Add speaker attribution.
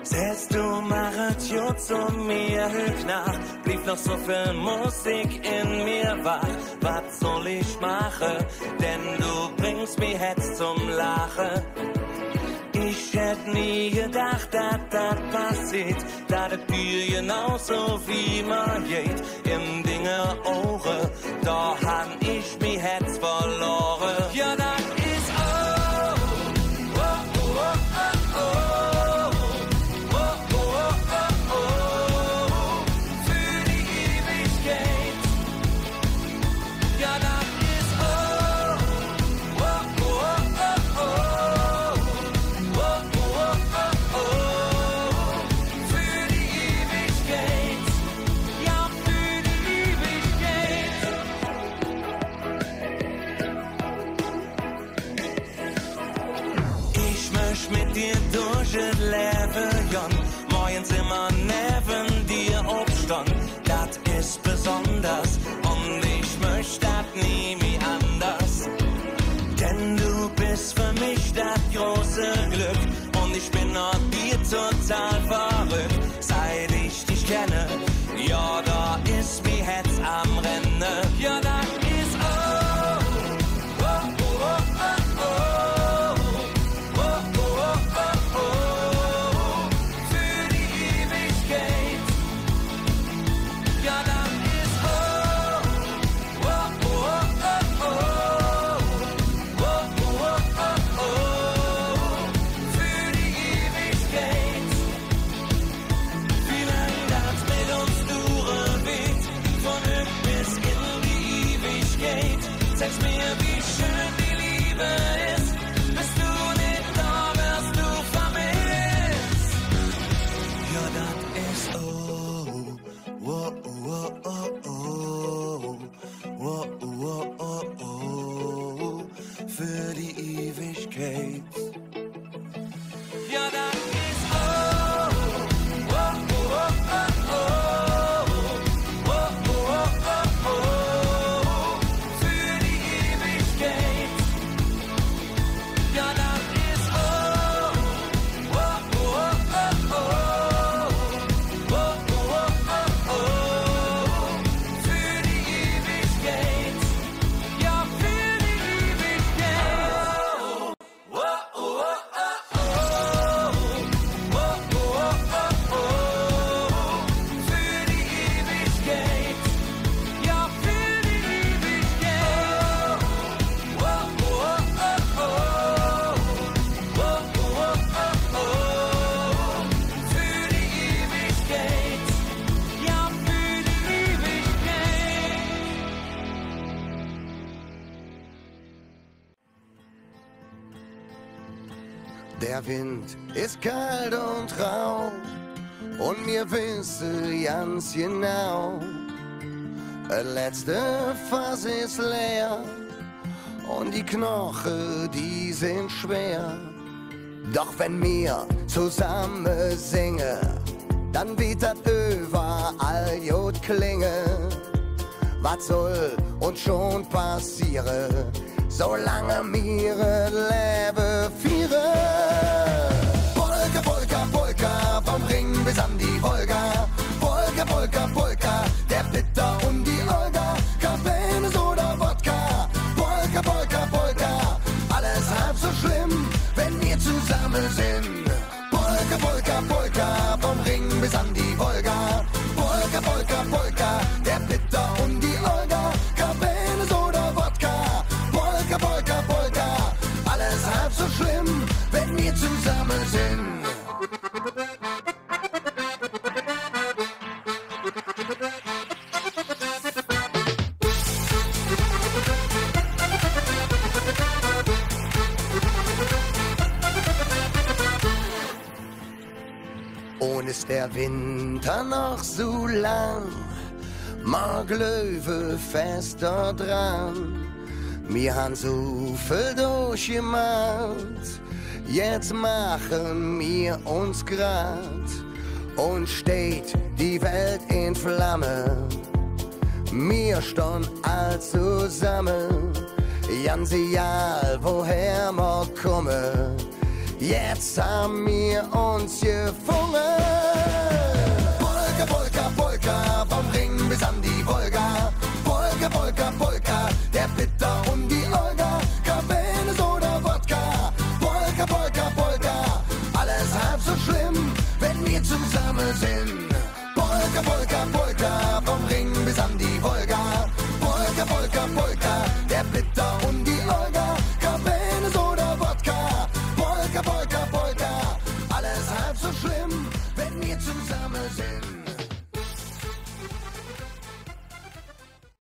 Speaker 1: Säst du machet jo zu mir höch nach, blieb noch so viel Musik in mir wach. Was soll ich machen, denn du bringst mich jetzt zum Lachen. Ich hätt nie gedacht, dass das passiert, dass das dir genauso wie man geht. Im Dinge Ohren, da han ich mich jetzt verloren. Ja, das ist oh, oh, oh, oh, oh, oh, oh, oh, oh, für die Ewigkeit. Ja, das ist oh, oh, oh, oh, oh. Mit dir durch das Leben, Jon. Morgens immer neben dir aufstand. Das ist besonders und ich möchte das nie wie anders. Denn du bist für mich das große Glück und ich bin nach dir total verrückt. Seit ich dich kenne, ja, da ist mir Herz am Rennen. Ja, da ist oh, oh, oh, oh, oh. Sag mir, wie schön die Liebe ist, bist du nicht da, wirst du vermisst. Ja, das ist oh, oh, oh, oh, oh, oh, oh, oh, für die Ewigkeit. Ja, das ist oh, oh, oh, oh, oh.
Speaker 2: Der Wind ist kalt und rau und mir wisse ganz genau, das letzte Fass ist leer und die Knochen, die sind schwer. Doch wenn wir zusammen singen, dann wird das überall gut klingen. Was soll uns schon passieren, solange wir Leben führen? Polka, Polka, Polka, vom Ring bis an die Wolga. Polka, Polka, Polka, der Bitter und die Olga. Cabernet oder Wodka. Polka, Polka, Polka, alles halb so schlimm, wenn wir zusammen sind. Polka, Polka, Polka, vom Ring bis an die Wolga. Polka, Polka, Polka, der Bitter und die Olga. Cabernet oder Wodka. Polka, Polka, Polka, alles halb so schlimm, wenn wir zusammen sind. Und ist der Winter noch so lang, mag Löwe fester dran. Wir han so viel durchgemacht, jetzt machen wir uns grad und steht die Welt in Flamme. Wir stehen all zusammen, ganz egal woher wir kommen, Jetzt haben wir uns gefunden.